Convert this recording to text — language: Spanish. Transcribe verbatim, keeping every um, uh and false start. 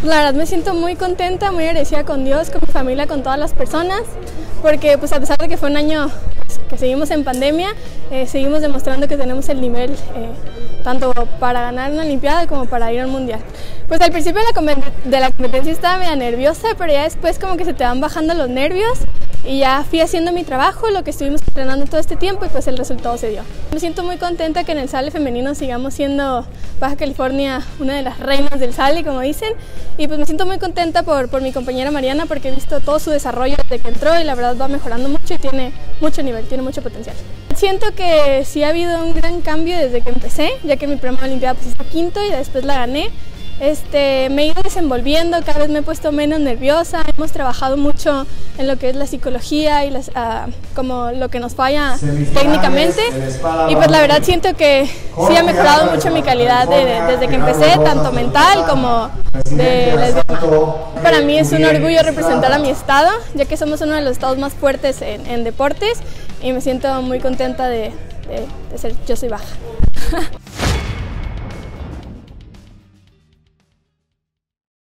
La verdad me siento muy contenta, muy agradecida con Dios, con mi familia, con todas las personas, porque pues a pesar de que fue un año pues, que seguimos en pandemia, eh, seguimos demostrando que tenemos el nivel eh, tanto para ganar una olimpiada como para ir a un mundial. Pues al principio de la, de la competencia estaba medio nerviosa, pero ya después como que se te van bajando los nervios y ya fui haciendo mi trabajo, lo que estuvimos entrenando todo este tiempo y pues el resultado se dio. Me siento muy contenta que en el sable femenino sigamos siendo Baja California una de las reinas del sable, como dicen, y pues me siento muy contenta por, por mi compañera Mariana porque he visto todo su desarrollo desde que entró y la verdad va mejorando mucho y tiene mucho nivel, tiene mucho potencial. Siento que sí ha habido un gran cambio desde que empecé, ya que mi primera olimpiada pues está quinto y después la gané. Este, me he ido desenvolviendo, cada vez me he puesto menos nerviosa, hemos trabajado mucho en lo que es la psicología y las, uh, como lo que nos falla técnicamente y pues la verdad siento que sí ha mejorado mucho mi calidad de, de, desde que empecé, tanto mental como de lesbiana. Para mí es un orgullo representar a mi estado, ya que somos uno de los estados más fuertes en, en deportes y me siento muy contenta de, de, de ser Yo Soy Baja.